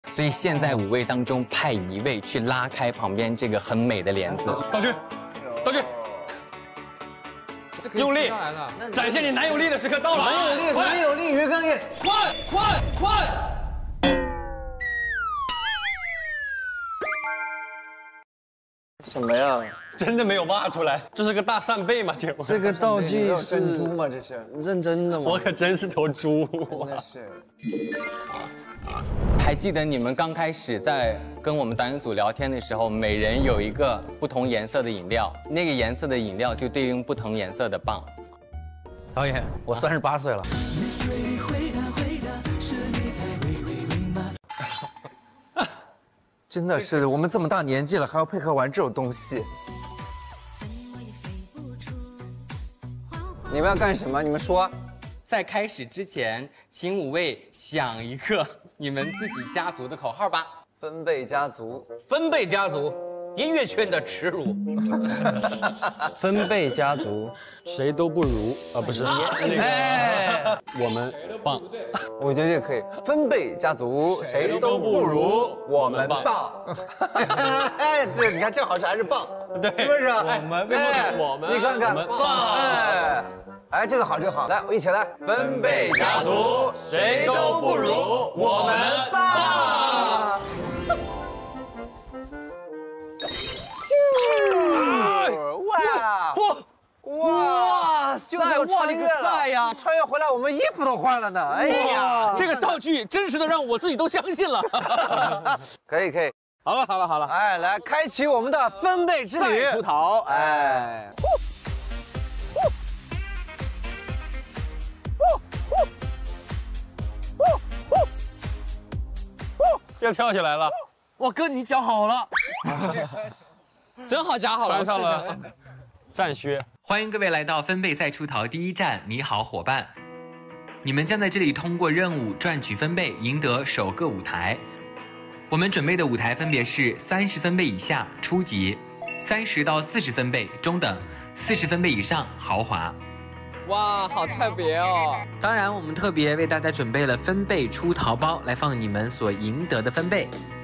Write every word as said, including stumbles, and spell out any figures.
所以现在五位当中派一位去拉开旁边这个很美的帘子。 道具，道具，用力，展现你男友力的时刻到了。 男友力，男友力，鱼缸力， 快快快！ 什么呀？ 真的没有挖出来，这是个大扇贝吗？姐夫， 这个道具是珍珠吗？这是认真的吗？ 我可真是头猪。 真的是。 还记得你们刚开始在跟我们导演组聊天的时候，每人有一个不同颜色的饮料，那个颜色的饮料就对应不同颜色的棒。 导演，我三十八岁了。 真的是，我们这么大年纪了，还要配合玩这种东西。 你们要干什么？你们说。 在开始之前，请五位想一个你们自己家族的口号吧。 分贝家族， 分贝家族，音乐圈的耻辱。 分贝家族， 谁都不如啊，不是？哎，我们棒。 我觉得这个可以。分贝家族，谁都不如我们棒。 哎，对，你看正好是还是棒， 对， 是不是？ 我们最后我们， 你看看棒，哎。哎，这个好，这个好，来，我一起来。 分贝家族，谁都不如我们棒。 哇哇塞！哇你个塞呀！穿越回来，我们衣服都换了呢。哎呀， 这个道具真实的让我自己都相信了。 可以可以， 好了好了好了， 哎，来开启我们的分贝之旅， 出逃，哎。 要跳起来了！ 哇哥，你脚好了， 真好夹好了， 穿上了战靴。 欢迎各位来到分贝赛出逃第一站，你好伙伴！你们将在这里通过任务赚取分贝，赢得首个舞台。我们准备的舞台分别是三十分贝以下初级，三十到四十分贝中等，四十分贝以上豪华。 哇，好特别哦！ 当然，我们特别为大家准备了分贝出逃包，来放你们所赢得的分贝。